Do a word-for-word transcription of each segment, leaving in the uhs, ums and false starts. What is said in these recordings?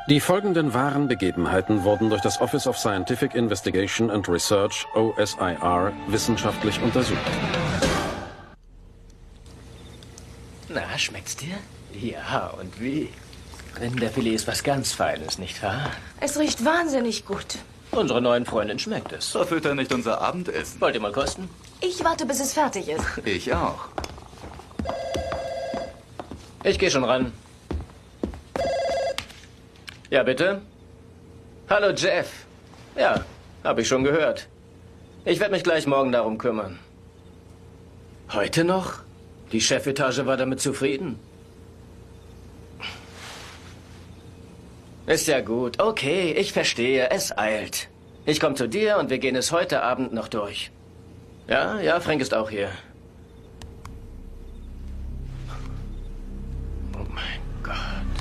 Die folgenden wahren Begebenheiten wurden durch das Office of Scientific Investigation and Research, O S I R, wissenschaftlich untersucht. Na, schmeckt's dir? Ja, und wie? Rinderfilet ist was ganz Feines, nicht wahr? Es riecht wahnsinnig gut. Unserer neuen Freundin schmeckt es. Verfüttert nicht unser Abendessen. Wollt ihr mal kosten? Ich warte, bis es fertig ist. Ich auch. Ich gehe schon ran. Ja, bitte? Hallo, Jeff. Ja, habe ich schon gehört. Ich werde mich gleich morgen darum kümmern. Heute noch? Die Chefetage war damit zufrieden. Ist ja gut. Okay, ich verstehe. Es eilt. Ich komme zu dir und wir gehen es heute Abend noch durch. Ja, ja, Frank ist auch hier. Oh mein Gott.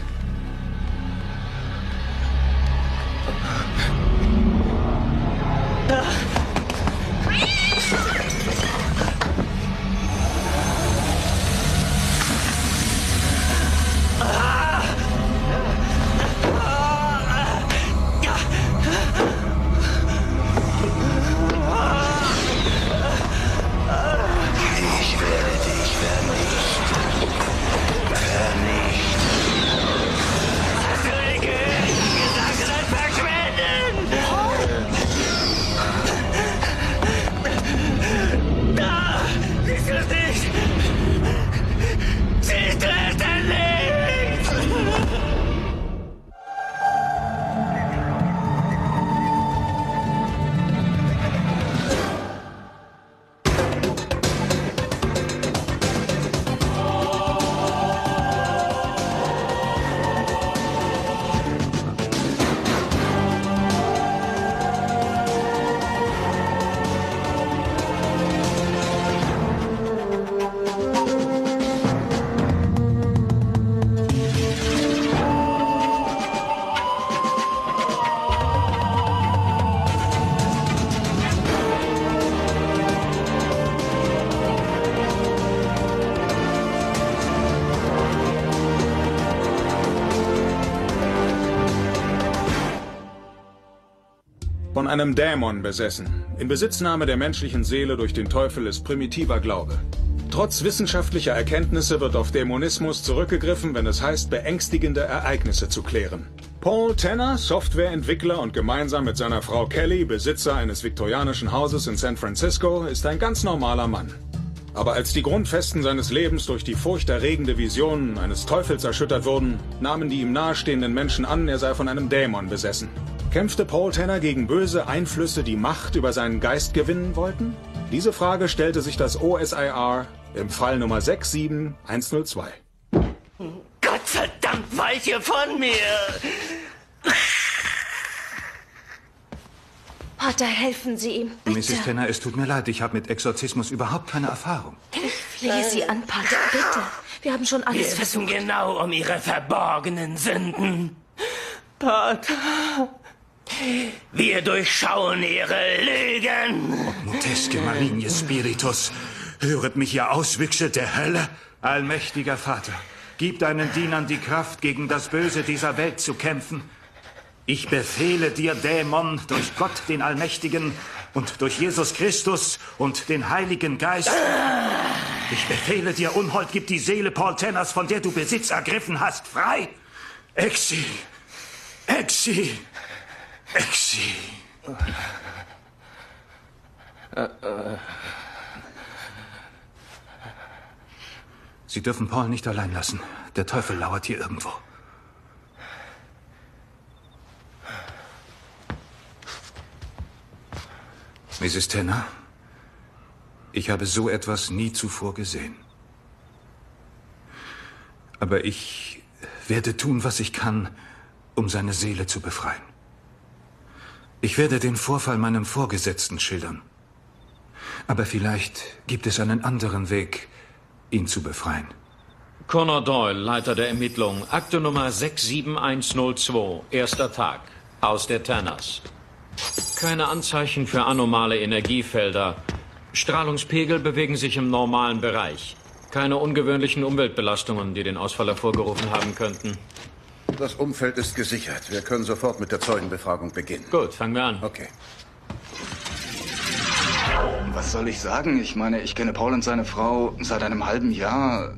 Von einem Dämon besessen. In Besitznahme der menschlichen Seele durch den Teufel ist primitiver Glaube. Trotz wissenschaftlicher Erkenntnisse wird auf Dämonismus zurückgegriffen, wenn es heißt, beängstigende Ereignisse zu klären. Paul Tanner, Softwareentwickler und gemeinsam mit seiner Frau Kelly, Besitzer eines viktorianischen Hauses in San Francisco, ist ein ganz normaler Mann. Aber als die Grundfesten seines Lebens durch die furchterregende Visionen eines Teufels erschüttert wurden, nahmen die ihm nahestehenden Menschen an, er sei von einem Dämon besessen. Kämpfte Paul Tanner gegen böse Einflüsse, die Macht über seinen Geist gewinnen wollten? Diese Frage stellte sich das O S I R im Fall Nummer sechs sieben eins null zwei. Gottverdammt, weiche von mir! Pater, helfen Sie ihm, bitte. Misses Tanner, es tut mir leid, ich habe mit Exorzismus überhaupt keine Erfahrung. Ich flehe Sie an, Pater, bitte. Wir haben schon alles Wir versucht. wissen genau um Ihre verborgenen Sünden. Pater, wir durchschauen Ihre Lügen. Mutesque maligne Spiritus, höret mich, ihr Auswüchse der Hölle. Allmächtiger Vater, gib deinen Dienern die Kraft, gegen das Böse dieser Welt zu kämpfen. Ich befehle dir, Dämon, durch Gott, den Allmächtigen, und durch Jesus Christus und den Heiligen Geist. Ich befehle dir, Unhold, gib die Seele Paul Tanners, von der du Besitz ergriffen hast, frei. Exi, Exi, Exi. Sie dürfen Paul nicht allein lassen. Der Teufel lauert hier irgendwo. Misses Tanner, ich habe so etwas nie zuvor gesehen. Aber ich werde tun, was ich kann, um seine Seele zu befreien. Ich werde den Vorfall meinem Vorgesetzten schildern. Aber vielleicht gibt es einen anderen Weg, ihn zu befreien. Connor Doyle, Leiter der Ermittlungen. Akte Nummer sechs sieben eins null zwei, erster Tag. Haus der Tanners. Keine Anzeichen für anomale Energiefelder. Strahlungspegel bewegen sich im normalen Bereich. Keine ungewöhnlichen Umweltbelastungen, die den Ausfall hervorgerufen haben könnten. Das Umfeld ist gesichert. Wir können sofort mit der Zeugenbefragung beginnen. Gut, fangen wir an. Okay. Was soll ich sagen? Ich meine, ich kenne Paul und seine Frau seit einem halben Jahr.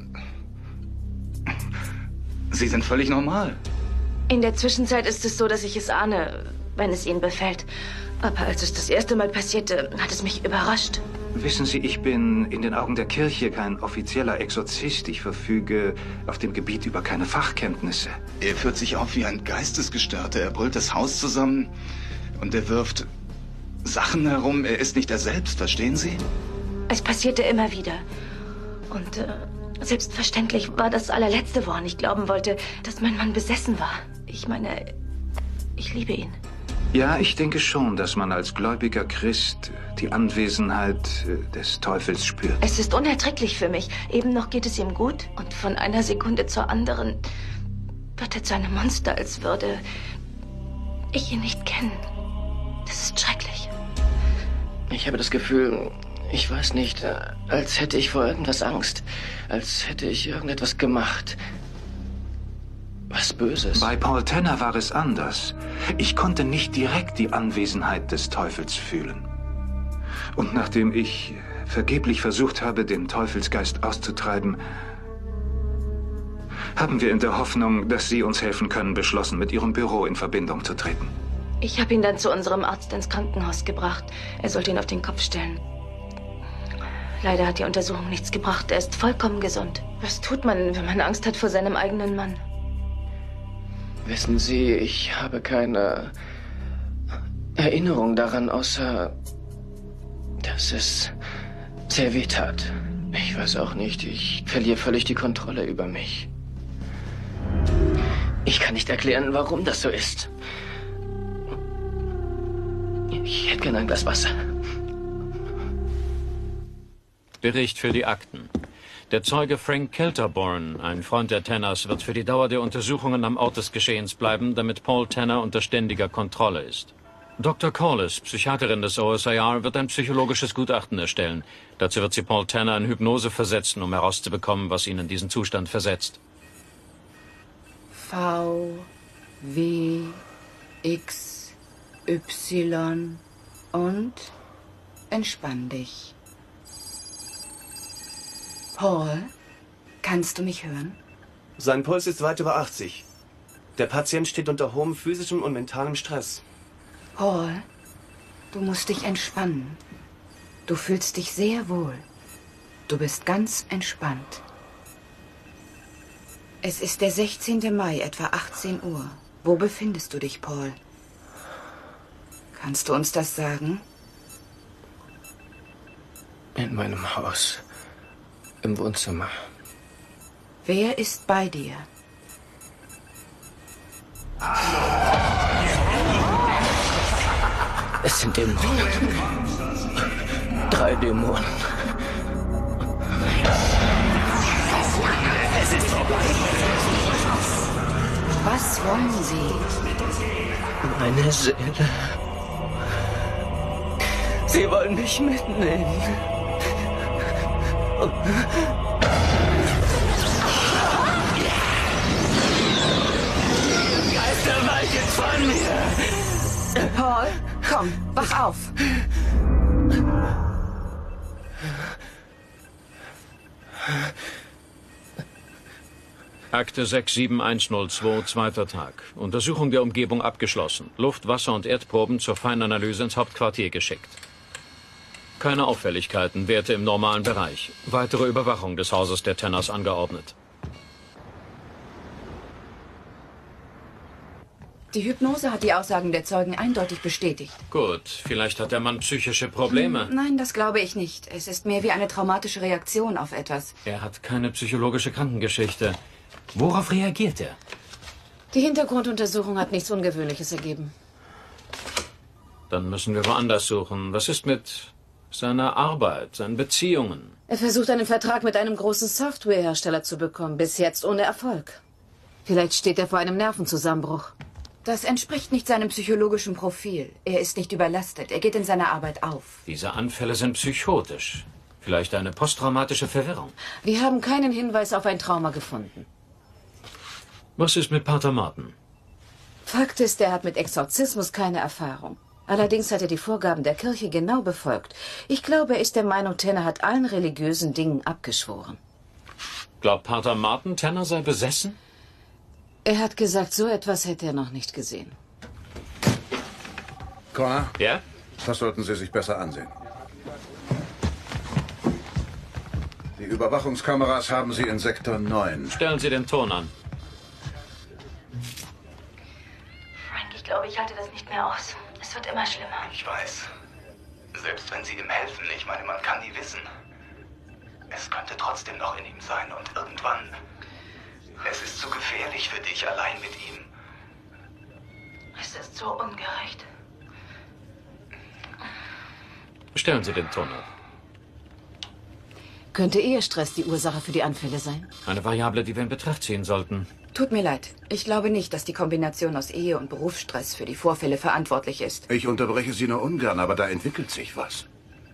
Sie sind völlig normal. In der Zwischenzeit ist es so, dass ich es ahne, wenn es Ihnen befällt. Aber als es das erste Mal passierte, hat es mich überrascht. Wissen Sie, ich bin in den Augen der Kirche kein offizieller Exorzist. Ich verfüge auf dem Gebiet über keine Fachkenntnisse. Er führt sich auf wie ein Geistesgestörter. Er brüllt das Haus zusammen und er wirft Sachen herum. Er ist nicht er selbst, verstehen Sie? Es passierte immer wieder. Und äh, selbstverständlich war das allerletzte, woran ich glauben wollte, dass mein Mann besessen war. Ich meine, ich liebe ihn. Ja, ich denke schon, dass man als gläubiger Christ die Anwesenheit des Teufels spürt. Es ist unerträglich für mich. Eben noch geht es ihm gut und von einer Sekunde zur anderen wird er zu einem Monster, als würde ich ihn nicht kennen. Das ist schrecklich. Ich habe das Gefühl, ich weiß nicht, als hätte ich vor irgendwas Angst. Als hätte ich irgendetwas gemacht. Was Böses. Bei Paul Tanner war es anders. Ich konnte nicht direkt die Anwesenheit des Teufels fühlen. Und nachdem ich vergeblich versucht habe, den Teufelsgeist auszutreiben, haben wir in der Hoffnung, dass Sie uns helfen können, beschlossen, mit Ihrem Büro in Verbindung zu treten. Ich habe ihn dann zu unserem Arzt ins Krankenhaus gebracht. Er sollte ihn auf den Kopf stellen. Leider hat die Untersuchung nichts gebracht. Er ist vollkommen gesund. Was tut man, wenn man Angst hat vor seinem eigenen Mann? Wissen Sie, ich habe keine Erinnerung daran, außer dass es sehr weh tat. Ich weiß auch nicht, ich verliere völlig die Kontrolle über mich. Ich kann nicht erklären, warum das so ist. Ich hätte gerne ein Glas Wasser. Bericht für die Akten. Der Zeuge Frank Kelterborn, ein Freund der Tanners, wird für die Dauer der Untersuchungen am Ort des Geschehens bleiben, damit Paul Tanner unter ständiger Kontrolle ist. Doktor Corliss, Psychiaterin des O S I R, wird ein psychologisches Gutachten erstellen. Dazu wird sie Paul Tanner in Hypnose versetzen, um herauszubekommen, was ihn in diesen Zustand versetzt. V, W, X, Y und entspann dich. Paul, kannst du mich hören? Sein Puls ist weit über achtzig. Der Patient steht unter hohem physischem und mentalem Stress. Paul, du musst dich entspannen. Du fühlst dich sehr wohl. Du bist ganz entspannt. Es ist der sechzehnte Mai, etwa achtzehn Uhr. Wo befindest du dich, Paul? Kannst du uns das sagen? In meinem Haus. Im Wohnzimmer. Wer ist bei dir? Es sind Dämonen. Drei Dämonen. Es ist vorbei. Was wollen sie? Meine Seele. Sie wollen mich mitnehmen. Geister, weichen von mir! Paul, komm, wach auf! Akte sechs sieben eins null zwei, zweiter Tag. Untersuchung der Umgebung abgeschlossen. Luft-, Wasser- und Erdproben zur Feinanalyse ins Hauptquartier geschickt. Keine Auffälligkeiten, Werte im normalen Bereich. Weitere Überwachung des Hauses der Tanners angeordnet. Die Hypnose hat die Aussagen der Zeugen eindeutig bestätigt. Gut, vielleicht hat der Mann psychische Probleme. Nein, das glaube ich nicht. Es ist mehr wie eine traumatische Reaktion auf etwas. Er hat keine psychologische Krankengeschichte. Worauf reagiert er? Die Hintergrunduntersuchung hat nichts Ungewöhnliches ergeben. Dann müssen wir woanders suchen. Was ist mit seiner Arbeit, seinen Beziehungen? Er versucht, einen Vertrag mit einem großen Softwarehersteller zu bekommen, bis jetzt ohne Erfolg. Vielleicht steht er vor einem Nervenzusammenbruch. Das entspricht nicht seinem psychologischen Profil. Er ist nicht überlastet. Er geht in seiner Arbeit auf. Diese Anfälle sind psychotisch. Vielleicht eine posttraumatische Verwirrung. Wir haben keinen Hinweis auf ein Trauma gefunden. Was ist mit Pater Martin? Fakt ist, er hat mit Exorzismus keine Erfahrung. Allerdings hat er die Vorgaben der Kirche genau befolgt. Ich glaube, er ist der Meinung, Tanner hat allen religiösen Dingen abgeschworen. Glaubt Pater Martin, Tanner sei besessen? Er hat gesagt, so etwas hätte er noch nicht gesehen. Connor? Ja? Das sollten Sie sich besser ansehen. Die Überwachungskameras haben Sie in Sektor neun. Stellen Sie den Ton an. Frank, ich glaube, ich halte das nicht mehr aus. Es wird immer schlimmer. Ich weiß. Selbst wenn Sie ihm helfen, ich meine, man kann nie wissen. Es könnte trotzdem noch in ihm sein und irgendwann... Es ist zu gefährlich für dich, allein mit ihm. Es ist so ungerecht. Stellen Sie den Ton ab. Könnte Ehestress die Ursache für die Anfälle sein? Eine Variable, die wir in Betracht ziehen sollten. Tut mir leid. Ich glaube nicht, dass die Kombination aus Ehe und Berufsstress für die Vorfälle verantwortlich ist. Ich unterbreche Sie nur ungern, aber da entwickelt sich was.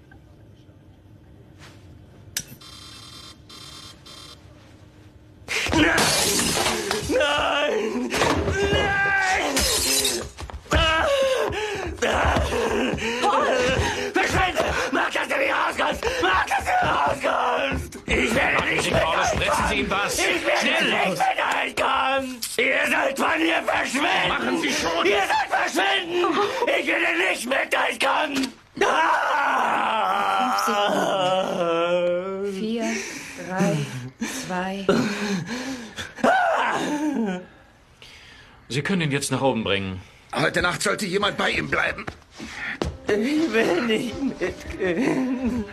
Nein! Nein! Nein! Ah! Ah! Paul! Verschwinde! Mach, dass du nicht rauskommst! Mach, dass du rauskommst! Ich werde Machen nicht Sie mit Paul, euch sprechen kommen! Sie ihm was! Ich werde Schnell nicht los! mit euch kommen! Ihr sollt von hier verschwinden! Machen Sie schon! Ihr sollt verschwinden! Ich werde nicht mit euch kommen! Ah! Vier, drei, zwei... Sie können ihn jetzt nach oben bringen. Heute Nacht sollte jemand bei ihm bleiben. Ich will nicht mitgehen.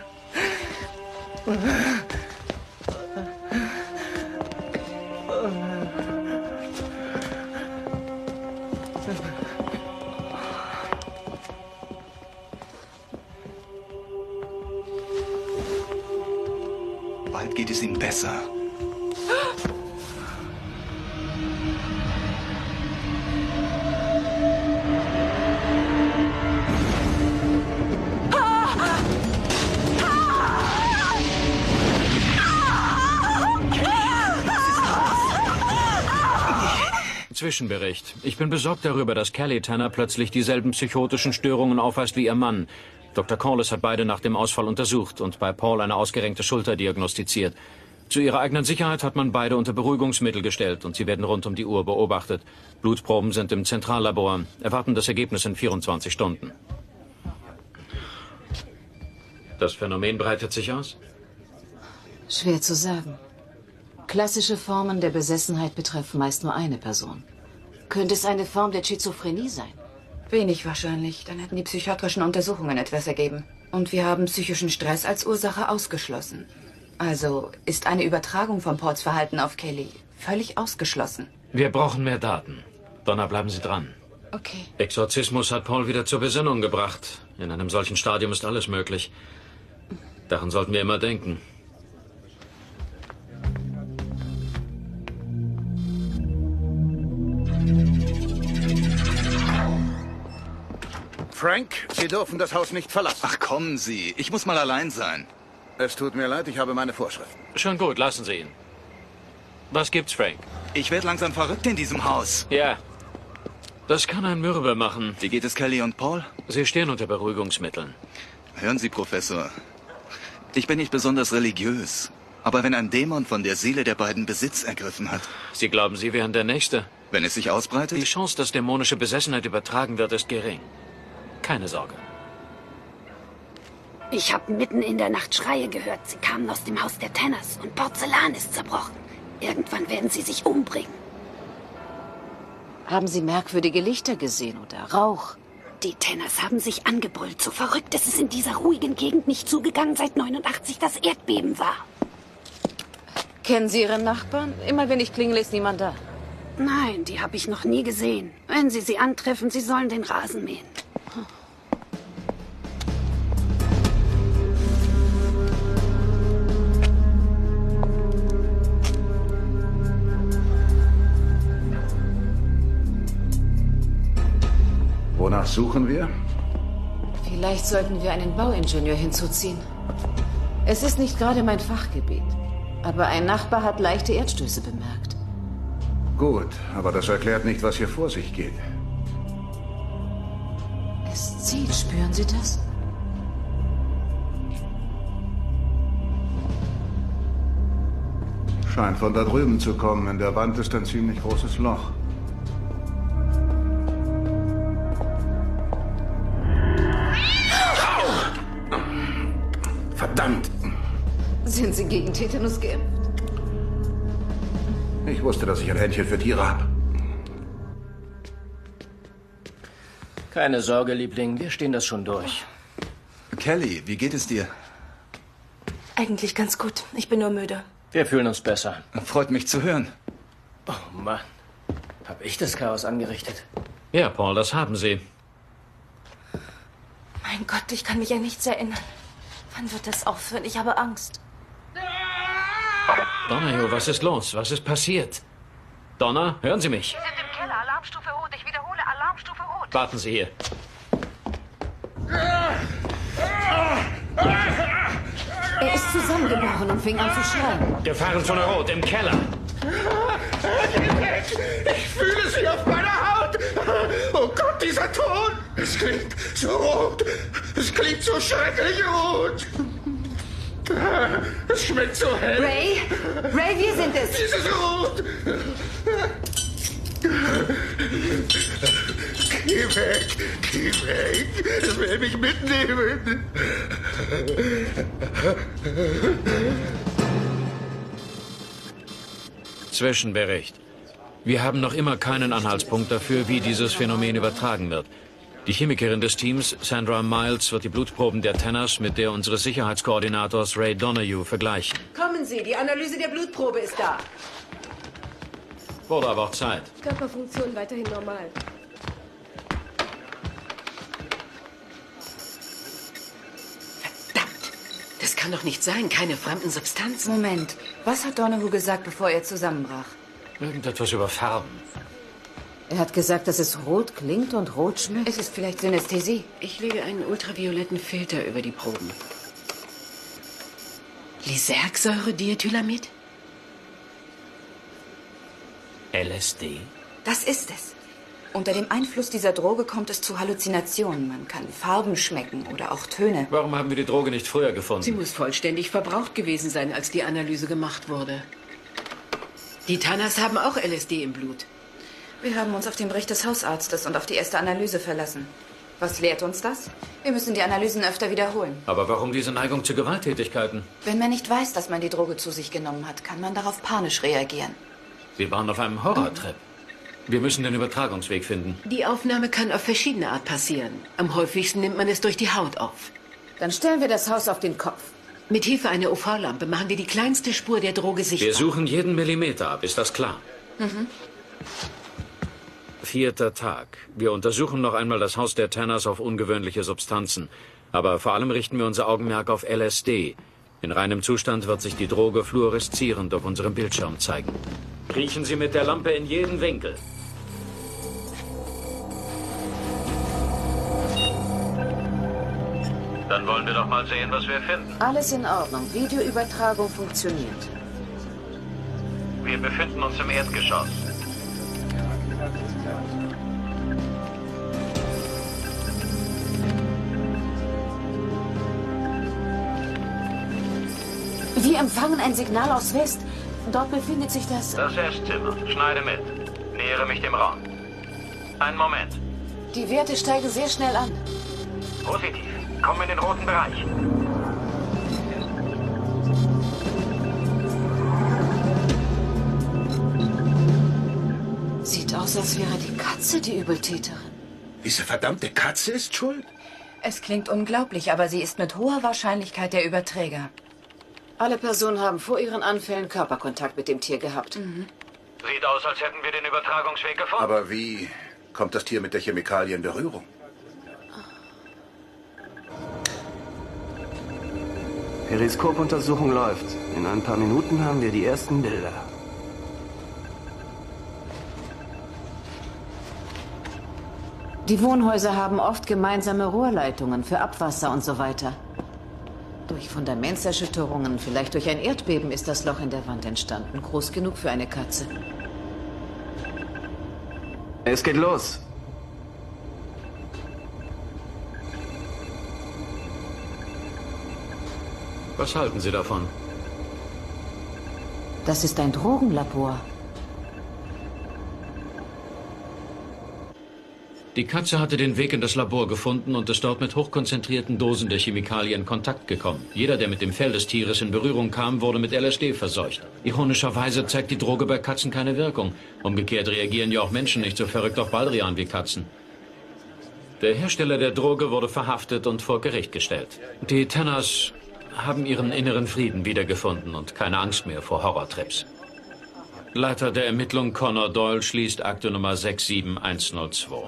Bald geht es ihm besser. Zwischenbericht. Ich bin besorgt darüber, dass Kelly Tanner plötzlich dieselben psychotischen Störungen aufweist wie ihr Mann. Doktor Corliss hat beide nach dem Ausfall untersucht und bei Paul eine ausgerenkte Schulter diagnostiziert. Zu ihrer eigenen Sicherheit hat man beide unter Beruhigungsmittel gestellt und sie werden rund um die Uhr beobachtet. Blutproben sind im Zentrallabor. Erwarten das Ergebnis in vierundzwanzig Stunden. Das Phänomen breitet sich aus? Schwer zu sagen. Klassische Formen der Besessenheit betreffen meist nur eine Person. Könnte es eine Form der Schizophrenie sein? Wenig wahrscheinlich. Dann hätten die psychiatrischen Untersuchungen etwas ergeben. Und wir haben psychischen Stress als Ursache ausgeschlossen. Also ist eine Übertragung von Pauls Verhalten auf Kelly völlig ausgeschlossen. Wir brauchen mehr Daten. Donna, bleiben Sie dran. Okay. Exorzismus hat Paul wieder zur Besinnung gebracht. In einem solchen Stadium ist alles möglich. Daran sollten wir immer denken. Frank, Sie dürfen das Haus nicht verlassen. Ach, kommen Sie. Ich muss mal allein sein. Es tut mir leid, ich habe meine Vorschriften. Schon gut, lassen Sie ihn. Was gibt's, Frank? Ich werde langsam verrückt in diesem Haus. Ja. Das kann ein Mürbe machen. Wie geht es Kelly und Paul? Sie stehen unter Beruhigungsmitteln. Hören Sie, Professor. Ich bin nicht besonders religiös. Aber wenn ein Dämon von der Seele der beiden Besitz ergriffen hat... Sie glauben, Sie wären der Nächste? Wenn es sich ausbreitet? Die Chance, dass dämonische Besessenheit übertragen wird, ist gering. Keine Sorge. Ich habe mitten in der Nacht Schreie gehört. Sie kamen aus dem Haus der Tanners und Porzellan ist zerbrochen. Irgendwann werden sie sich umbringen. Haben Sie merkwürdige Lichter gesehen oder Rauch? Die Tanners haben sich angebrüllt. So verrückt ist es in dieser ruhigen Gegend nicht zugegangen, seit neunundachtzig das Erdbeben war. Kennen Sie Ihren Nachbarn? Immer wenn ich klingel, ist niemand da. Nein, die habe ich noch nie gesehen. Wenn Sie sie antreffen, sie sollen den Rasen mähen. Wonach suchen wir? Vielleicht sollten wir einen Bauingenieur hinzuziehen. Es ist nicht gerade mein Fachgebiet. Aber ein Nachbar hat leichte Erdstöße bemerkt. Gut, aber das erklärt nicht, was hier vor sich geht. Es zieht, spüren Sie das? Scheint von da drüben zu kommen. In der Wand ist ein ziemlich großes Loch. Verdammt! Sind Sie gegen Tetanus geimpft? Ich wusste, dass ich ein Händchen für Tiere habe. Keine Sorge, Liebling, wir stehen das schon durch. Kelly, wie geht es dir? Eigentlich ganz gut. Ich bin nur müde. Wir fühlen uns besser. Freut mich zu hören. Oh Mann, hab ich das Chaos angerichtet? Ja, Paul, das haben Sie. Mein Gott, ich kann mich an nichts erinnern. Wann wird das aufhören? Ich habe Angst. Donahue, was ist los? Was ist passiert? Donna, hören Sie mich? Wir sind im Keller, Alarmstufe Rot. Ich wiederhole, Alarmstufe Rot. Warten Sie hier. Er ist zusammengebrochen und fing an zu schreien. Gefahrenzone Rot im Keller. Ich fühle sie auf meiner Haut. Oh Gott, dieser Ton. Es klingt so rot. Es klingt so schrecklich rot. Es schmeckt so hell. Ray? Ray, wir sind es. Dieses Rot. Geh weg. Geh weg. Es will mich mitnehmen. Zwischenbericht. Wir haben noch immer keinen Anhaltspunkt dafür, wie dieses Phänomen übertragen wird. Die Chemikerin des Teams, Sandra Miles, wird die Blutproben der Tanners mit der unseres Sicherheitskoordinators Ray Donahue vergleichen. Kommen Sie, die Analyse der Blutprobe ist da. Wurde aber auch Zeit. Körperfunktion weiterhin normal. Verdammt! Das kann doch nicht sein. Keine fremden Substanzen. Moment. Was hat Donahue gesagt, bevor er zusammenbrach? Irgendetwas über Farben. Er hat gesagt, dass es rot klingt und rot schmeckt. Es ist vielleicht Synästhesie. Ich lege einen ultravioletten Filter über die Proben. Lysergsäure-Diethylamid? L S D? Das ist es. Unter dem Einfluss dieser Droge kommt es zu Halluzinationen. Man kann Farben schmecken oder auch Töne. Warum haben wir die Droge nicht früher gefunden? Sie muss vollständig verbraucht gewesen sein, als die Analyse gemacht wurde. Die Tanners haben auch L S D im Blut. Wir haben uns auf den Bericht des Hausarztes und auf die erste Analyse verlassen. Was lehrt uns das? Wir müssen die Analysen öfter wiederholen. Aber warum diese Neigung zu Gewalttätigkeiten? Wenn man nicht weiß, dass man die Droge zu sich genommen hat, kann man darauf panisch reagieren. Wir waren auf einem Horrortrip. Wir müssen den Übertragungsweg finden. Die Aufnahme kann auf verschiedene Art passieren. Am häufigsten nimmt man es durch die Haut auf. Dann stellen wir das Haus auf den Kopf. Mit Hilfe einer U V-Lampe machen wir die kleinste Spur der Droge sichtbar. Wir suchen jeden Millimeter ab, ist das klar? Mhm. Vierter Tag. Wir untersuchen noch einmal das Haus der Tanners auf ungewöhnliche Substanzen. Aber vor allem richten wir unser Augenmerk auf L S D. In reinem Zustand wird sich die Droge fluoreszierend auf unserem Bildschirm zeigen. Riechen Sie mit der Lampe in jeden Winkel. Dann wollen wir doch mal sehen, was wir finden. Alles in Ordnung. Videoübertragung funktioniert. Wir befinden uns im Erdgeschoss. Wir empfangen ein Signal aus West. Dort befindet sich das... Das Esszimmer. Schneide mit. Nähere mich dem Raum. Einen Moment. Die Werte steigen sehr schnell an. Positiv. Komm in den roten Bereich. Sieht aus, als wäre die Katze die Übeltäterin. Diese verdammte Katze ist schuld? Es klingt unglaublich, aber sie ist mit hoher Wahrscheinlichkeit der Überträger. Alle Personen haben vor ihren Anfällen Körperkontakt mit dem Tier gehabt. Mhm. Sieht aus, als hätten wir den Übertragungsweg gefunden. Aber wie kommt das Tier mit der Chemikalie in Berührung? Periskopuntersuchung läuft. In ein paar Minuten haben wir die ersten Bilder. Die Wohnhäuser haben oft gemeinsame Rohrleitungen für Abwasser und so weiter. Durch Fundamentserschütterungen, vielleicht durch ein Erdbeben ist das Loch in der Wand entstanden. Groß genug für eine Katze. Es geht los. Was halten Sie davon? Das ist ein Drogenlabor. Die Katze hatte den Weg in das Labor gefunden und ist dort mit hochkonzentrierten Dosen der Chemikalie in Kontakt gekommen. Jeder, der mit dem Fell des Tieres in Berührung kam, wurde mit L S D verseucht. Ironischerweise zeigt die Droge bei Katzen keine Wirkung. Umgekehrt reagieren ja auch Menschen nicht so verrückt auf Baldrian wie Katzen. Der Hersteller der Droge wurde verhaftet und vor Gericht gestellt. Die Tanners haben ihren inneren Frieden wiedergefunden und keine Angst mehr vor Horrortrips. Leiter der Ermittlung Connor Doyle schließt Akte Nummer sechs sieben eins null zwei.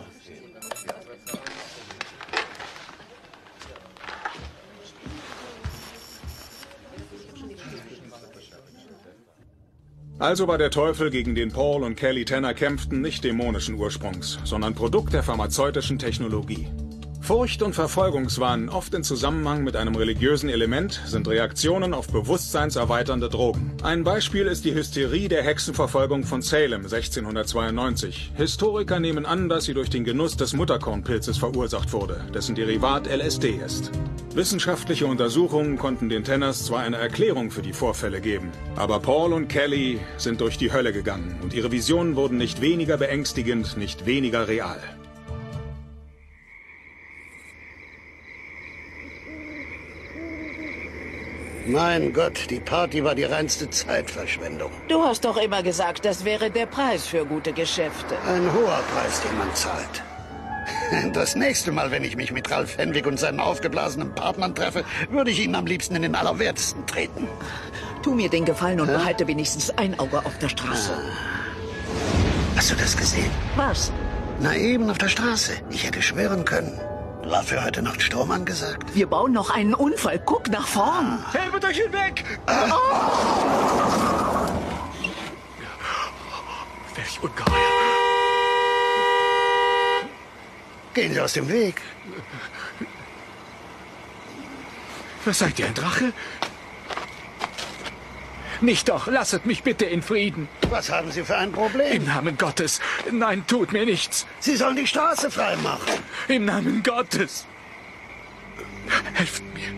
Also war der Teufel, gegen den Paul und Kelly Tanner kämpften, nicht dämonischen Ursprungs, sondern Produkt der pharmazeutischen Technologie. Furcht und Verfolgungswahn, oft in Zusammenhang mit einem religiösen Element, sind Reaktionen auf bewusstseinserweiternde Drogen. Ein Beispiel ist die Hysterie der Hexenverfolgung von Salem sechzehnhundertzweiundneunzig. Historiker nehmen an, dass sie durch den Genuss des Mutterkornpilzes verursacht wurde, dessen Derivat L S D ist. Wissenschaftliche Untersuchungen konnten den Tanners zwar eine Erklärung für die Vorfälle geben, aber Paul und Kelly sind durch die Hölle gegangen und ihre Visionen wurden nicht weniger beängstigend, nicht weniger real. Mein Gott, die Party war die reinste Zeitverschwendung. Du hast doch immer gesagt, das wäre der Preis für gute Geschäfte. Ein hoher Preis, den man zahlt. Das nächste Mal, wenn ich mich mit Ralf Henwick und seinen aufgeblasenen Partnern treffe, würde ich ihnen am liebsten in den Allerwertesten treten. Tu mir den Gefallen und behalte wenigstens ein Auge auf der Straße. Ah. Hast du das gesehen? Was? Na eben auf der Straße. Ich hätte schwören können. War für heute Nacht Sturm angesagt? Wir bauen noch einen Unfall. Guck nach vorn. Ah. Helft euch hinweg! Ah. Oh. Welch Ungeheuer. Gehen Sie aus dem Weg. Was seid ihr, ein Drache? Nicht doch, lasset mich bitte in Frieden. Was haben Sie für ein Problem? Im Namen Gottes. Nein, tut mir nichts. Sie sollen die Straße freimachen. Im Namen Gottes. Helft mir.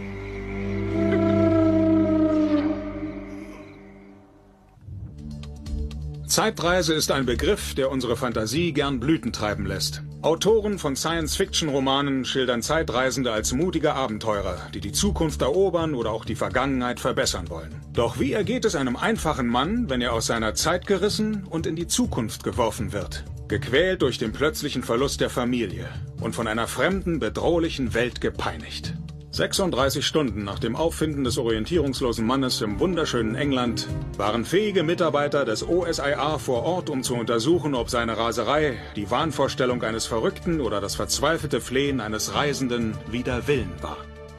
Zeitreise ist ein Begriff, der unsere Fantasie gern Blüten treiben lässt. Autoren von Science-Fiction-Romanen schildern Zeitreisende als mutige Abenteurer, die die Zukunft erobern oder auch die Vergangenheit verbessern wollen. Doch wie ergeht es einem einfachen Mann, wenn er aus seiner Zeit gerissen und in die Zukunft geworfen wird? Gequält durch den plötzlichen Verlust der Familie und von einer fremden, bedrohlichen Welt gepeinigt. sechsunddreißig Stunden nach dem Auffinden des orientierungslosen Mannes im wunderschönen England waren fähige Mitarbeiter des O S I R vor Ort, um zu untersuchen, ob seine Raserei, die Wahnvorstellung eines Verrückten oder das verzweifelte Flehen eines Reisenden wider Willen war.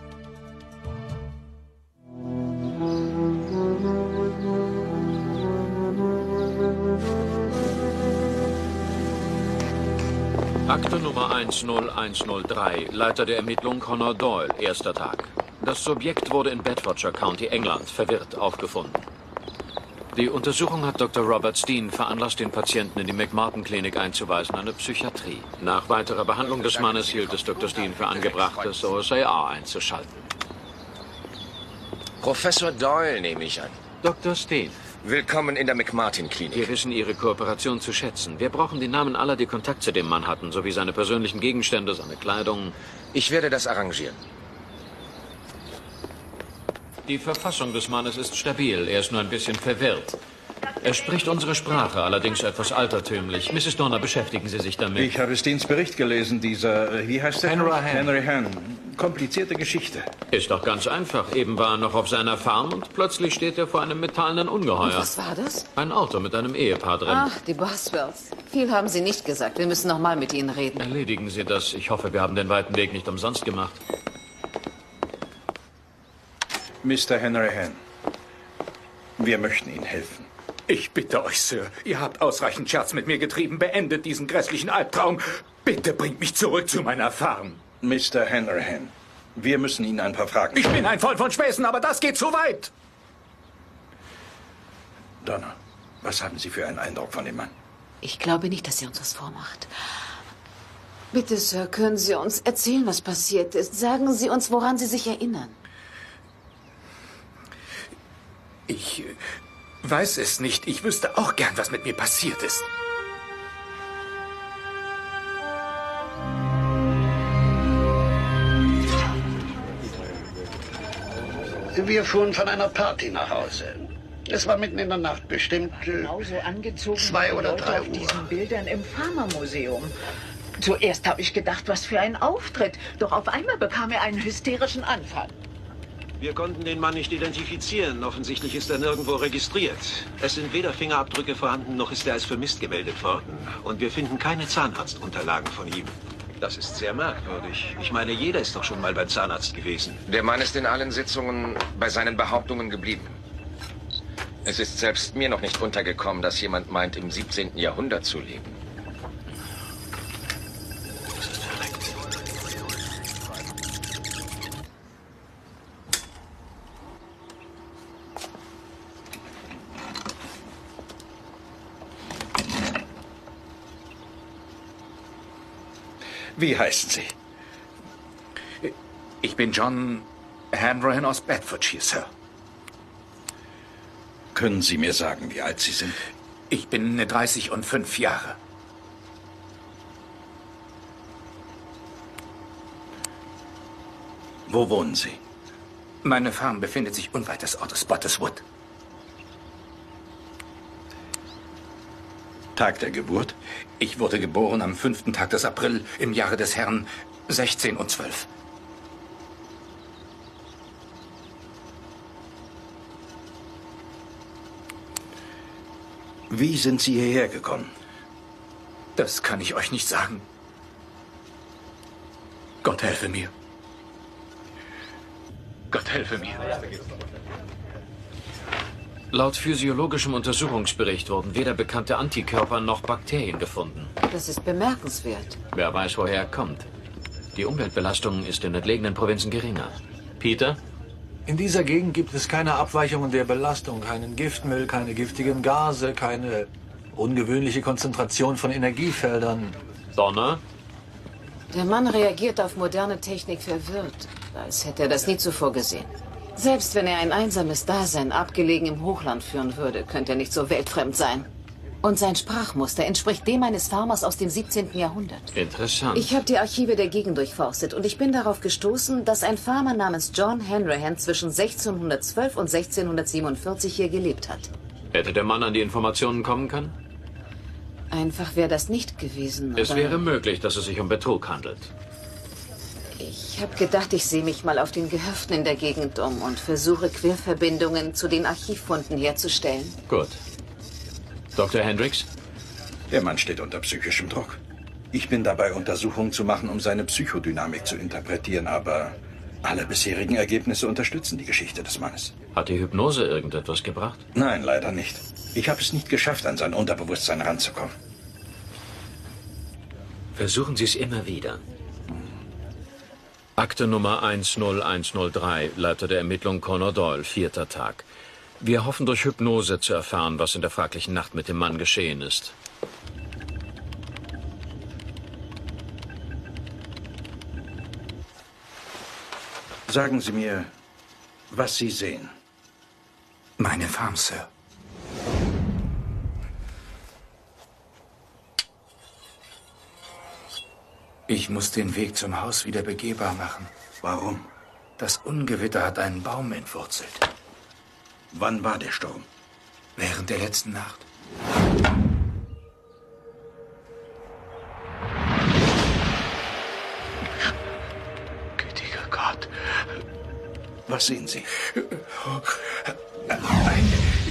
Akte Nummer eins null eins null drei, Leiter der Ermittlung Connor Doyle, erster Tag. Das Subjekt wurde in Bedfordshire County, England, verwirrt aufgefunden. Die Untersuchung hat Doktor Robert Steen veranlasst, den Patienten in die McMartin-Klinik einzuweisen, eine Psychiatrie. Nach weiterer Behandlung des Mannes hielt es Doktor Steen für angebracht, das O S I R einzuschalten. Professor Doyle, nehme ich an. Doktor Steen. Willkommen in der McMartin-Klinik. Wir wissen Ihre Kooperation zu schätzen. Wir brauchen die Namen aller, die Kontakt zu dem Mann hatten, sowie seine persönlichen Gegenstände, seine Kleidung. Ich werde das arrangieren. Die Verfassung des Mannes ist stabil, er ist nur ein bisschen verwirrt. Er spricht unsere Sprache, allerdings etwas altertümlich. Misses Donner, beschäftigen Sie sich damit. Ich habe Steens Bericht gelesen, dieser, wie heißt der? Henry Hahn. Henry Hahn. Komplizierte Geschichte. Ist doch ganz einfach. Eben war er noch auf seiner Farm und plötzlich steht er vor einem metallenen Ungeheuer. Und was war das? Ein Auto mit einem Ehepaar drin. Ach, die Boswells. Viel haben Sie nicht gesagt. Wir müssen noch mal mit Ihnen reden. Erledigen Sie das. Ich hoffe, wir haben den weiten Weg nicht umsonst gemacht. Mister Henry Hahn, wir möchten Ihnen helfen. Ich bitte euch, Sir. Ihr habt ausreichend Scherz mit mir getrieben. Beendet diesen grässlichen Albtraum. Bitte bringt mich zurück zu meiner Farm. Mister Henry Hahn, wir müssen Ihnen ein paar Fragen stellen. Ich bin ein Freund von Späßen, aber das geht zu weit. Donner, was haben Sie für einen Eindruck von dem Mann? Ich glaube nicht, dass sie uns was vormacht. Bitte, Sir, können Sie uns erzählen, was passiert ist? Sagen Sie uns, woran Sie sich erinnern. Ich äh, weiß es nicht. Ich wüsste auch gern, was mit mir passiert ist. Wir fuhren von einer Party nach Hause. Es war mitten in der Nacht, bestimmt äh, genauso angezogen zwei wie die oder Leute drei auf Uhr. diesen Bildern im Pharma-Museum. Zuerst habe ich gedacht, was für ein Auftritt. Doch auf einmal bekam er einen hysterischen Anfall. Wir konnten den Mann nicht identifizieren. Offensichtlich ist er nirgendwo registriert. Es sind weder Fingerabdrücke vorhanden, noch ist er als vermisst gemeldet worden. Und wir finden keine Zahnarztunterlagen von ihm. Das ist sehr merkwürdig. Ich meine, jeder ist doch schon mal beim Zahnarzt gewesen. Der Mann ist in allen Sitzungen bei seinen Behauptungen geblieben. Es ist selbst mir noch nicht untergekommen, dass jemand meint, im siebzehnten Jahrhundert zu leben. Wie heißen Sie? Ich bin John Hanrahan aus Bedfordshire, Sir. Können Sie mir sagen, wie alt Sie sind? Ich bin dreißig und fünf Jahre. Wo wohnen Sie? Meine Farm befindet sich unweit des Ortes Spottiswood. Tag der Geburt? Ich wurde geboren am fünften Tag des April im Jahre des Herrn sechzehn und zwölf. Wie sind Sie hierher gekommen? Das kann ich euch nicht sagen. Gott helfe mir. Gott helfe mir. Laut physiologischem Untersuchungsbericht wurden weder bekannte Antikörper noch Bakterien gefunden. Das ist bemerkenswert. Wer weiß, woher er kommt. Die Umweltbelastung ist in entlegenen Provinzen geringer. Peter? In dieser Gegend gibt es keine Abweichungen der Belastung, keinen Giftmüll, keine giftigen Gase, keine ungewöhnliche Konzentration von Energiefeldern. Donner? Der Mann reagiert auf moderne Technik verwirrt, als hätte er das nie zuvor gesehen. Selbst wenn er ein einsames Dasein abgelegen im Hochland führen würde, könnte er nicht so weltfremd sein. Und sein Sprachmuster entspricht dem eines Farmers aus dem siebzehnten Jahrhundert. Interessant. Ich habe die Archive der Gegend durchforstet und ich bin darauf gestoßen, dass ein Farmer namens John Hanrahan zwischen sechzehnhundertzwölf und sechzehnhundertsiebenundvierzig hier gelebt hat. Hätte der Mann an die Informationen kommen können? Einfach wäre das nicht gewesen. Es aber wäre möglich, dass es sich um Betrug handelt. Ich habe gedacht, ich sehe mich mal auf den Gehöften in der Gegend um und versuche Querverbindungen zu den Archivfunden herzustellen. Gut. Doktor Hendricks? Der Mann steht unter psychischem Druck. Ich bin dabei, Untersuchungen zu machen, um seine Psychodynamik zu interpretieren, aber alle bisherigen Ergebnisse unterstützen die Geschichte des Mannes. Hat die Hypnose irgendetwas gebracht? Nein, leider nicht. Ich habe es nicht geschafft, an sein Unterbewusstsein ranzukommen. Versuchen Sie es immer wieder. Akte Nummer eins null eins null drei, Leiter der Ermittlung Connor Doyle, vierter Tag. Wir hoffen durch Hypnose zu erfahren, was in der fraglichen Nacht mit dem Mann geschehen ist. Sagen Sie mir, was Sie sehen. Meine Farm, Sir. Ich muss den Weg zum Haus wieder begehbar machen. Warum? Das Ungewitter hat einen Baum entwurzelt. Wann war der Sturm? Während der letzten Nacht. Gütiger Gott. Was sehen Sie? Ein,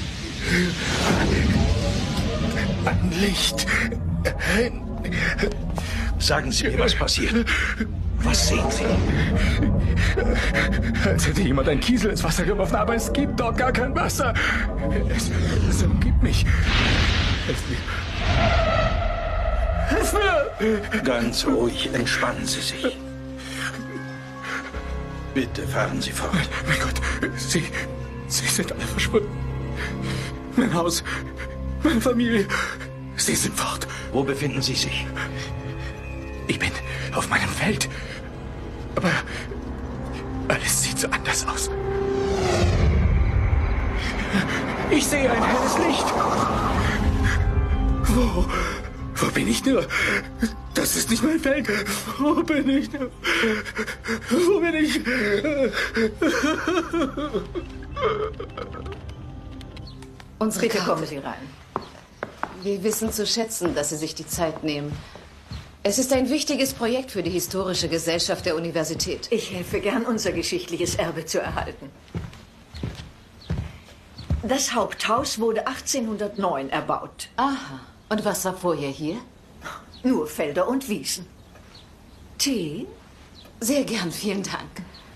ein Licht. Ein, Sagen Sie mir, was passiert. Was sehen Sie? Als hätte jemand ein Kiesel ins Wasser geworfen, aber es gibt dort gar kein Wasser. Es, es umgibt mich. Hilf mir. Hilf mir! Ganz ruhig, entspannen Sie sich. Bitte fahren Sie fort. Mein Gott, Sie, Sie sind alle verschwunden. Mein Haus, meine Familie, Sie sind fort. Wo befinden Sie sich? Ich bin auf meinem Feld. Aber alles sieht so anders aus. Ich sehe ein helles Licht. Wo? Wo bin ich nur? Das ist nicht mein Feld. Wo bin ich nur? Wo bin ich? Unsere Bitte Karte. kommen Sie rein. Wir wissen zu schätzen, dass Sie sich die Zeit nehmen. Es ist ein wichtiges Projekt für die Historische Gesellschaft der Universität. Ich helfe gern, unser geschichtliches Erbe zu erhalten. Das Haupthaus wurde achtzehnhundertneun erbaut. Aha. Und was war vorher hier? Nur Felder und Wiesen. Tee? Sehr gern, vielen Dank.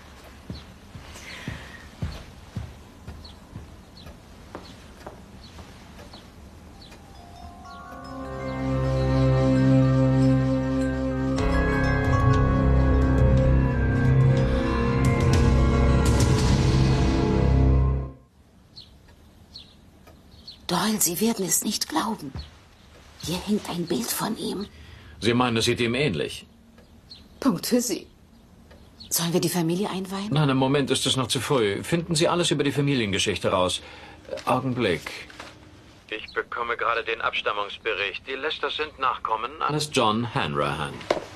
Doyle, Sie werden es nicht glauben. Hier hängt ein Bild von ihm. Sie meinen, es sieht ihm ähnlich? Punkt für Sie. Sollen wir die Familie einweihen? Nein, im Moment ist es noch zu früh. Finden Sie alles über die Familiengeschichte raus. Äh, Augenblick. Ich bekomme gerade den Abstammungsbericht. Die Lesters sind Nachkommen eines John Hanrahan.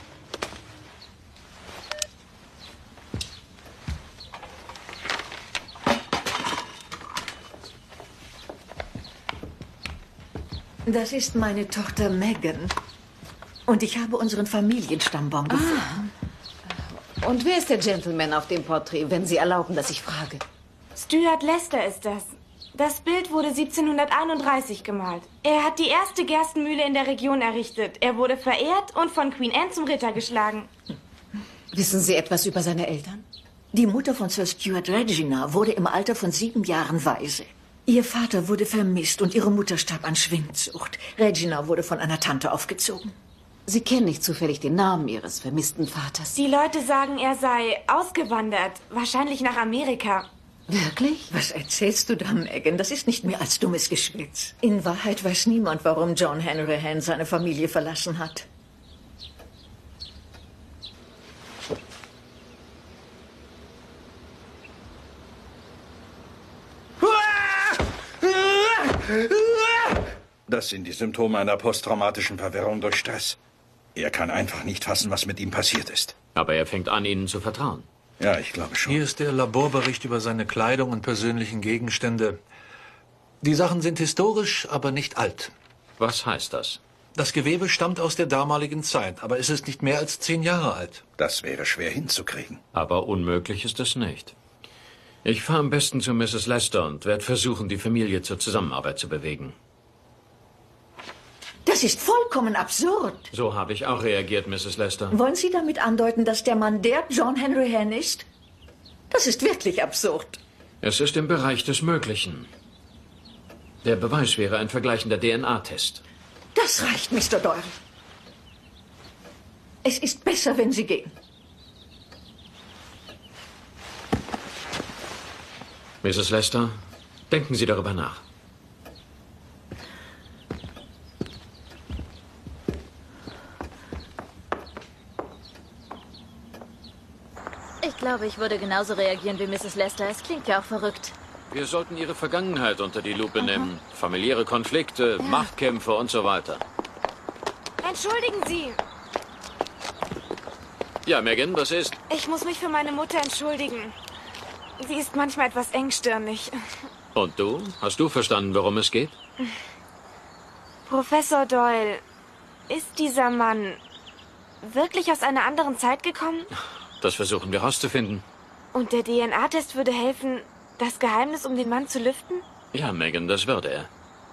Das ist meine Tochter Megan. Und ich habe unseren Familienstammbaum gefunden. Ah. Und wer ist der Gentleman auf dem Porträt, wenn Sie erlauben, dass ich frage? Stuart Lester ist das. Das Bild wurde siebzehnhunderteinunddreißig gemalt. Er hat die erste Gerstenmühle in der Region errichtet. Er wurde verehrt und von Queen Anne zum Ritter geschlagen. Wissen Sie etwas über seine Eltern? Die Mutter von Sir Stuart, Regina, wurde im Alter von sieben Jahren Waise. Ihr Vater wurde vermisst und ihre Mutter starb an Schwindsucht. Regina wurde von einer Tante aufgezogen. Sie kennen nicht zufällig den Namen Ihres vermissten Vaters. Die Leute sagen, er sei ausgewandert. Wahrscheinlich nach Amerika. Wirklich? Was erzählst du da, Megan? Das ist nicht mehr als dummes Geschwätz. In Wahrheit weiß niemand, warum John Hanrahan seine Familie verlassen hat. Das sind die Symptome einer posttraumatischen Verwirrung durch Stress. Er kann einfach nicht fassen, was mit ihm passiert ist. Aber er fängt an, Ihnen zu vertrauen. Ja, ich glaube schon. Hier ist der Laborbericht über seine Kleidung und persönlichen Gegenstände. Die Sachen sind historisch, aber nicht alt. Was heißt das? Das Gewebe stammt aus der damaligen Zeit, aber es ist nicht mehr als zehn Jahre alt. Das wäre schwer hinzukriegen. Aber unmöglich ist es nicht. Ich fahre am besten zu Misses Lester und werde versuchen, die Familie zur Zusammenarbeit zu bewegen. Das ist vollkommen absurd. So habe ich auch reagiert, Misses Lester. Wollen Sie damit andeuten, dass der Mann der John Hanrahan ist? Das ist wirklich absurd. Es ist im Bereich des Möglichen. Der Beweis wäre ein vergleichender D N A-Test. Das reicht, Mister Doyle. Es ist besser, wenn Sie gehen. Misses Lester, denken Sie darüber nach. Ich glaube, ich würde genauso reagieren wie Misses Lester. Es klingt ja auch verrückt. Wir sollten Ihre Vergangenheit unter die Lupe nehmen. Familiäre Konflikte, ja. Machtkämpfe und so weiter. Entschuldigen Sie. Ja, Megan, was ist? Ich muss mich für meine Mutter entschuldigen. Sie ist manchmal etwas engstirnig. Und du? Hast du verstanden, worum es geht? Professor Doyle, ist dieser Mann wirklich aus einer anderen Zeit gekommen? Das versuchen wir herauszufinden. Und der D N A-Test würde helfen, das Geheimnis um den Mann zu lüften? Ja, Megan, das würde er.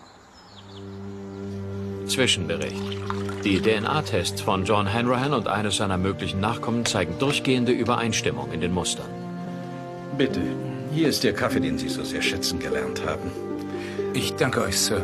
Zwischenbericht. Die D N A-Tests von John Hanrahan und eines seiner möglichen Nachkommen zeigen durchgehende Übereinstimmung in den Mustern. Bitte, hier ist der Kaffee, den Sie so sehr schätzen gelernt haben. Ich danke euch, Sir.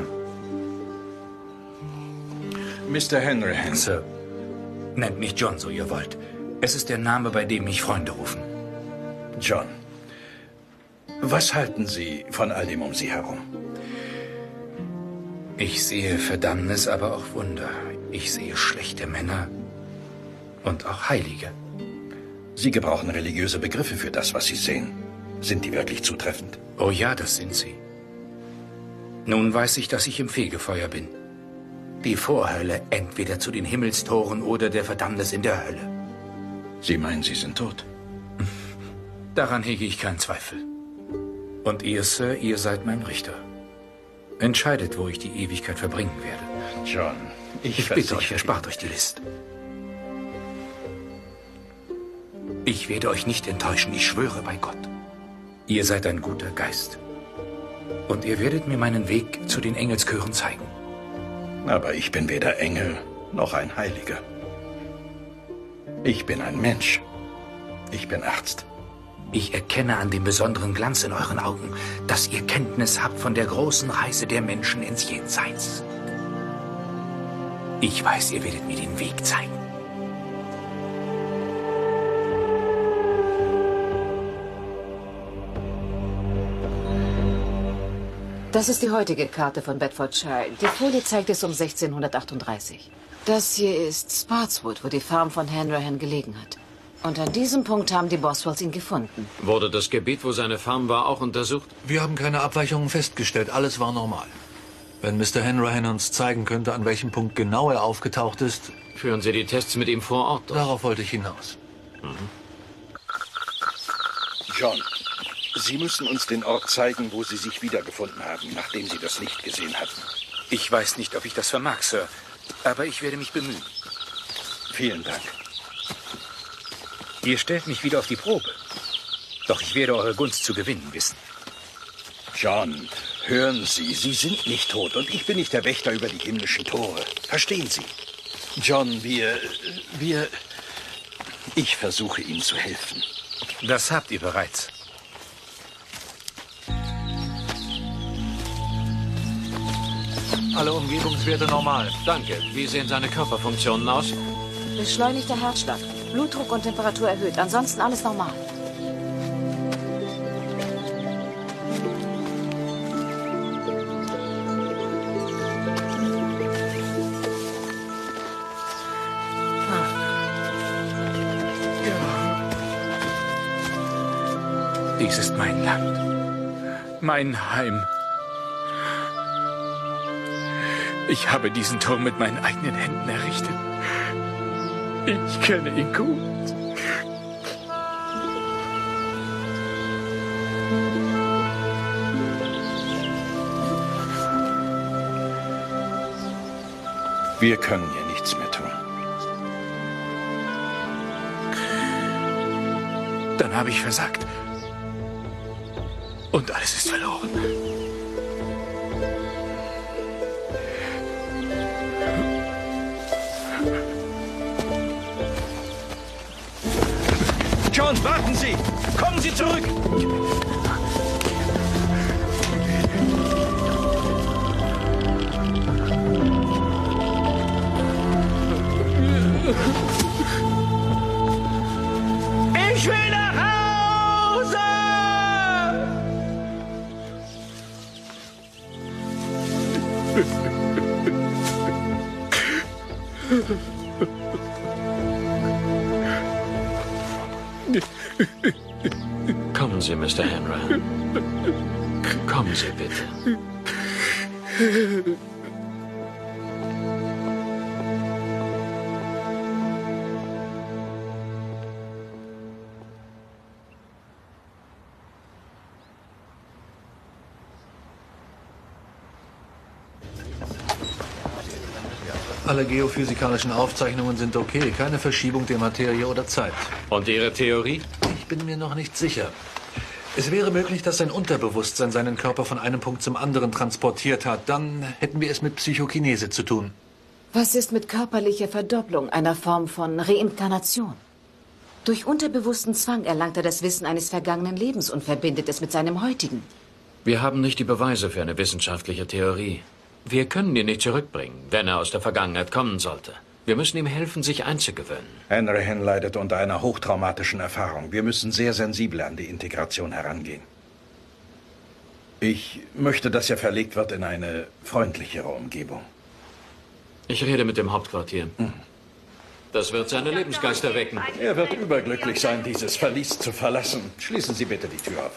Mister Hanrahan. Sir, nennt mich John, so ihr wollt. Es ist der Name, bei dem mich Freunde rufen. John, was halten Sie von all dem um Sie herum? Ich sehe Verdammnis, aber auch Wunder. Ich sehe schlechte Männer und auch Heilige. Sie gebrauchen religiöse Begriffe für das, was Sie sehen. Sind die wirklich zutreffend? Oh ja, das sind sie. Nun weiß ich, dass ich im Fegefeuer bin. Die Vorhölle entweder zu den Himmelstoren oder der Verdammnis in der Hölle. Sie meinen, Sie sind tot? Daran hege ich keinen Zweifel. Und ihr, Sir, ihr seid mein Richter. Entscheidet, wo ich die Ewigkeit verbringen werde. John, ich, ich bitte euch, erspart euch die List. Ich werde euch nicht enttäuschen, ich schwöre bei Gott. Ihr seid ein guter Geist. Und ihr werdet mir meinen Weg zu den Engelschören zeigen. Aber ich bin weder Engel noch ein Heiliger. Ich bin ein Mensch. Ich bin Arzt. Ich erkenne an dem besonderen Glanz in euren Augen, dass ihr Kenntnis habt von der großen Reise der Menschen ins Jenseits. Ich weiß, ihr werdet mir den Weg zeigen. Das ist die heutige Karte von Bedfordshire. Die Folie zeigt es um sechzehnhundertachtunddreißig. Das hier ist Spotswood, wo die Farm von Hanrahan gelegen hat. Und an diesem Punkt haben die Boswells ihn gefunden. Wurde das Gebiet, wo seine Farm war, auch untersucht? Wir haben keine Abweichungen festgestellt. Alles war normal. Wenn Mister Hanrahan uns zeigen könnte, an welchem Punkt genau er aufgetaucht ist... Führen Sie die Tests mit ihm vor Ort durch? Darauf wollte ich hinaus. Mhm. John, Sie müssen uns den Ort zeigen, wo Sie sich wiedergefunden haben, nachdem Sie das Licht gesehen hatten. Ich weiß nicht, ob ich das vermag, Sir. Aber ich werde mich bemühen. Vielen Dank. Ihr stellt mich wieder auf die Probe. Doch ich werde eure Gunst zu gewinnen wissen. John, hören Sie, Sie sind nicht tot und ich bin nicht der Wächter über die himmlischen Tore. Verstehen Sie? John, wir... wir... Ich versuche Ihnen zu helfen. Das habt ihr bereits. Alle Umgebungswerte normal. Danke. Wie sehen seine Körperfunktionen aus? Beschleunigter Herzschlag. Blutdruck und Temperatur erhöht. Ansonsten alles normal. Dies ist mein Land. Mein Heim. Ich habe diesen Turm mit meinen eigenen Händen errichtet. Ich kenne ihn gut. Wir können hier nichts mehr tun. Dann habe ich versagt. Und alles ist verloren. John, warten Sie! Kommen Sie zurück! Ich will nach Hause! Kommen Sie, Mister Hanrahan. Kommen Sie, bitte. Alle geophysikalischen Aufzeichnungen sind okay. Keine Verschiebung der Materie oder Zeit. Und Ihre Theorie? Ich bin mir noch nicht sicher. Es wäre möglich, dass sein Unterbewusstsein seinen Körper von einem Punkt zum anderen transportiert hat. Dann hätten wir es mit Psychokinese zu tun. Was ist mit körperlicher Verdopplung, einer Form von Reinkarnation? Durch unterbewussten Zwang erlangt er das Wissen eines vergangenen Lebens und verbindet es mit seinem heutigen. Wir haben nicht die Beweise für eine wissenschaftliche Theorie. Wir können ihn nicht zurückbringen, wenn er aus der Vergangenheit kommen sollte. Wir müssen ihm helfen, sich einzugewöhnen. Hanrahan leidet unter einer hochtraumatischen Erfahrung. Wir müssen sehr sensibel an die Integration herangehen. Ich möchte, dass er verlegt wird in eine freundlichere Umgebung. Ich rede mit dem Hauptquartier. Das wird seine Lebensgeister wecken. Er wird überglücklich sein, dieses Verlies zu verlassen. Schließen Sie bitte die Tür auf.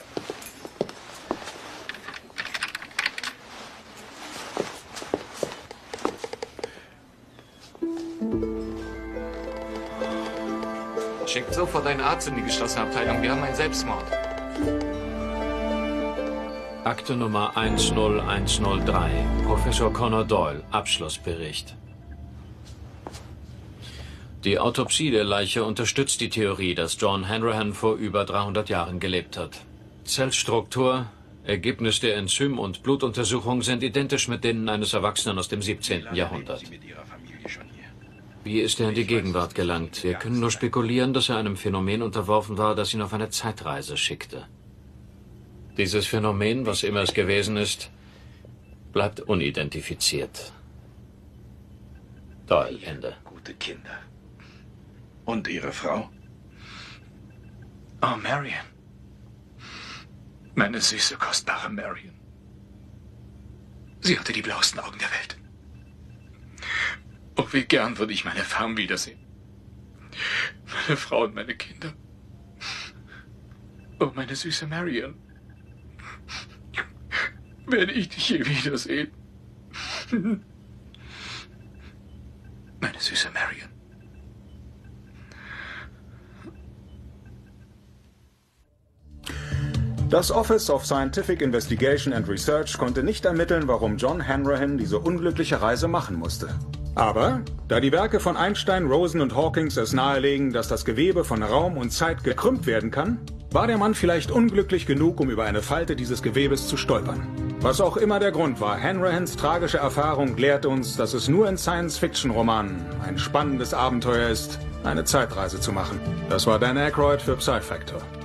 Schickt sofort einen Arzt in die geschlossene Abteilung. Wir haben einen Selbstmord. Akte Nummer eins null eins null drei. Professor Connor Doyle. Abschlussbericht. Die Autopsie der Leiche unterstützt die Theorie, dass John Hanrahan vor über dreihundert Jahren gelebt hat. Zellstruktur, Ergebnis der Enzym- und Blutuntersuchung sind identisch mit denen eines Erwachsenen aus dem siebzehnten Jahrhundert. Wie ist er in die Gegenwart gelangt? Wir können nur spekulieren, dass er einem Phänomen unterworfen war, das ihn auf eine Zeitreise schickte. Dieses Phänomen, was immer es gewesen ist, bleibt unidentifiziert. Doyle, Ende. Gute Kinder. Und Ihre Frau? Oh, Marion. Meine süße, kostbare Marion. Sie hatte die blauesten Augen der Welt. Oh, wie gern würde ich meine Farm wiedersehen. Meine Frau und meine Kinder. Oh, meine süße Marion. Werde ich dich je wiedersehen? Meine süße Marion. Das Office of Scientific Investigation and Research konnte nicht ermitteln, warum John Hanrahan diese unglückliche Reise machen musste. Aber, da die Werke von Einstein, Rosen und Hawkins es nahelegen, dass das Gewebe von Raum und Zeit gekrümmt werden kann, war der Mann vielleicht unglücklich genug, um über eine Falte dieses Gewebes zu stolpern. Was auch immer der Grund war, Hanrahans tragische Erfahrung lehrt uns, dass es nur in Science-Fiction-Romanen ein spannendes Abenteuer ist, eine Zeitreise zu machen. Das war Dan Aykroyd für Psy-Factor.